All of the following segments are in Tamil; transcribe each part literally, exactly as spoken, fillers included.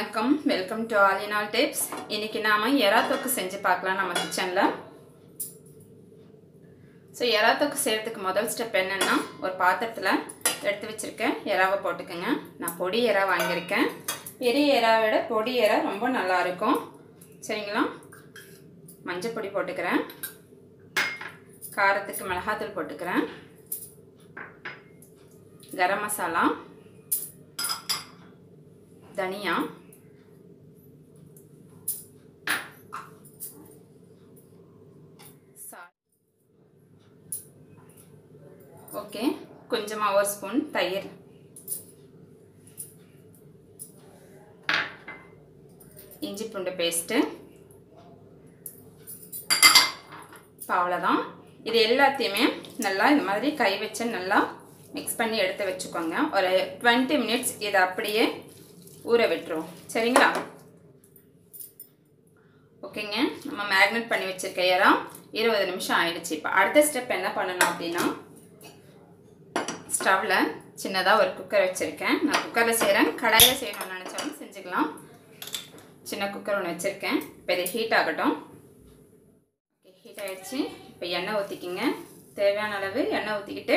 வணக்கம் welcome to All in All Tips. இன்னைக்கு நாம எறா தொக்கு செஞ்சு பார்க்கலாம் நம்ம கிச்சன்ல. ஸோ எறா தொக்கு செய்யறதுக்கு முதல் ஸ்டெப் என்னன்னா, ஒரு பாத்திரத்தில் எடுத்து வச்சிருக்கேன் எறாவை போட்டுக்கோங்க. நான் பொடி எறா வாங்கியிருக்கேன். பெரிய எறாவை விட பொடி எறா ரொம்ப நல்லா இருக்கும். சரிங்களா? மஞ்சள் பொடி போட்டுக்கிறேன், காரத்துக்கு மிளகாத்தூள் போட்டுக்கிறேன், கரம் மசாலா, தனியா, ஓகே, கொஞ்சமாக ஒரு ஸ்பூன் தயிர், இஞ்சி பூண்டு பேஸ்ட்டு. இப்போ அவ்வளோதான். இது எல்லாத்தையுமே நல்லா இந்த மாதிரி கை வச்சு நல்லா மிக்ஸ் பண்ணி எடுத்து வச்சுக்கோங்க. ஒரு டுவெண்ட்டி மினிட்ஸ் இதை அப்படியே ஊற விட்டுருவோம். சரிங்களா? ஓகேங்க, நம்ம மேக்னேட் பண்ணி வச்சுருக்க எறா இருபது நிமிஷம் ஆயிடுச்சு. இப்போ அடுத்த ஸ்டெப் என்ன பண்ணணும் அப்படின்னா, ஸ்டவ்வில் சின்னதாக ஒரு குக்கர் வச்சுருக்கேன். நான் குக்கரில் செய்கிறேன், கடாயில் செய்யணும்னு நினச்சாலும் செஞ்சுக்கலாம். சின்ன குக்கர் ஒன்று வச்சுருக்கேன். இப்போ இது ஹீட் ஆகட்டும். ஓகே, ஹீட் ஆகிடுச்சு. இப்போ எண்ணெய் ஊற்றிக்கிங்க. தேவையான அளவு எண்ணெய் ஊற்றிக்கிட்டு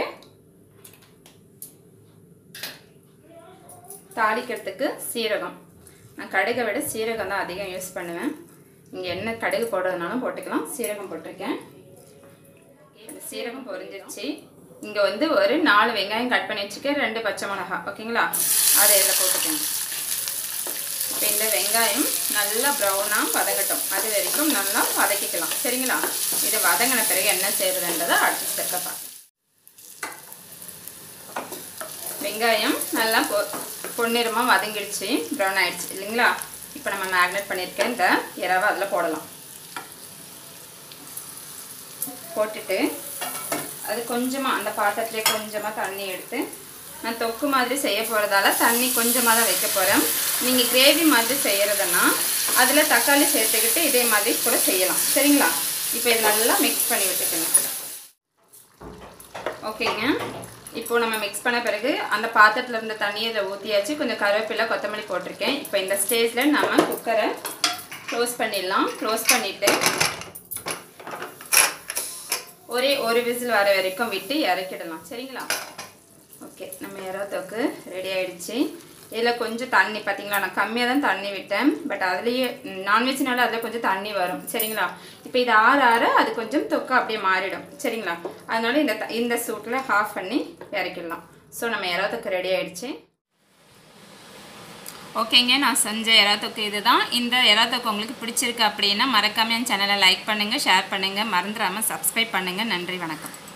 தாளிக்கிறதுக்கு சீரகம். நான் கடுகை விட சீரகம் தான் அதிகம் யூஸ் பண்ணுவேன். இங்கே எண்ணெய் கடுகு போடுறதுனாலும் போட்டுக்கலாம். சீரகம் போட்டிருக்கேன். சீரகம் பொரிஞ்சிருச்சு. இங்கே வந்து ஒரு நாலு வெங்காயம் கட் பண்ணி வச்சுக்கேன், ரெண்டு பச்சை மிளகா. ஓகேங்களா? அதை இதில் போட்டுக்கோங்க. இப்போ இந்த வெங்காயம் நல்லா ப்ரௌனாக வதங்கட்டும். அது வரைக்கும் நல்லா வதக்கிக்கலாம். சரிங்களா? இது வதங்கின பிறகு என்ன செய்யறதுன்றதை அடுத்த ஸ்டெப்பை பார்க்கலாம். வெங்காயம் நல்லா பொ பொன்னிறமாக வதங்கிடுச்சு, ப்ரௌன் ஆகிடுச்சு இல்லைங்களா? இப்போ நம்ம மேக்னேட் பண்ணியிருக்கேன் இந்த எறாவை அதில் போடலாம். போட்டுட்டு அது கொஞ்சமாக அந்த பாத்திரத்துலேயே கொஞ்சமாக தண்ணி எடுத்து, நான் தொக்கு மாதிரி செய்ய போகிறதால தண்ணி கொஞ்சமாக தான் வைக்க போகிறேன். நீங்கள் கிரேவி மாதிரி செய்கிறதுனா அதில் தக்காளி சேர்த்துக்கிட்டு இதே மாதிரி கூட செய்யலாம். சரிங்களா? இப்போ இது நல்லா மிக்ஸ் பண்ணி விட்டுக்கணும். ஓகேங்க, இப்போ நம்ம மிக்ஸ் பண்ண பிறகு அந்த பாத்திரத்தில் இருந்த தண்ணியை இதை ஊற்றியாச்சு. கொஞ்சம் கருவேப்பிலை கொத்தமல்லி போட்டிருக்கேன். இப்போ இந்த ஸ்டேஜில் நம்ம குக்கரை க்ளோஸ் பண்ணிடலாம். க்ளோஸ் பண்ணிவிட்டு ஒரே ஒரு விசில் வர வரைக்கும் விட்டு இறக்கிடலாம். சரிங்களா? ஓகே, நம்ம எறா தொக்கு ரெடி ஆகிடுச்சு. இதில் கொஞ்சம் தண்ணி பார்த்தீங்களா, நான் கம்மியாக தான் தண்ணி விட்டேன். பட் அதுலேயே நான்வெஜ்னால அதில் கொஞ்சம் தண்ணி வரும். சரிங்களா? இப்போ இது ஆற ஆற அது கொஞ்சம் தொக்கு அப்படியே மாறிடும். சரிங்களா? அதனால இந்த இந்த சூட்டில் ஆஃப் பண்ணி இறக்கிடலாம். ஸோ நம்ம எறா தொக்கு ரெடி ஆகிடுச்சு. ஓகேங்க, நான் செஞ்ச எறா தொக்கு இது தான். இந்த எறா தொக்கு உங்களுக்கு பிடிச்சிருக்கு அப்படின்னா மறக்காமல் என் சேனலை லைக் பண்ணுங்கள், ஷேர் பண்ணுங்கள், மறந்துடாமல் சப்ஸ்கிரைப் பண்ணுங்கள். நன்றி, வணக்கம்.